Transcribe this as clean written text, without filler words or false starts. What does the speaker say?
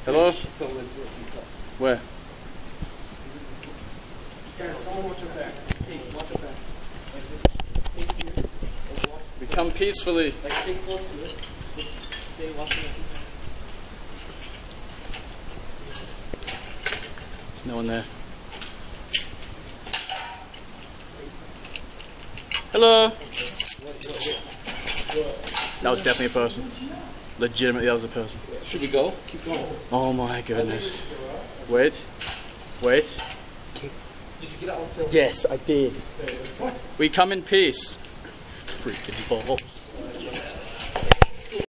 Hello? Where? Guys, someone watch your back. Hey, watch your back. We come peacefully. Like, stay close to it. Just stay watching it. There's no one there. Hello? That was definitely a person. Legitimately, that was a person. Should we go? Keep going. Oh my goodness. Wait. Wait. Did you get out on film? Yes, I did. We come in peace. Freaking balls.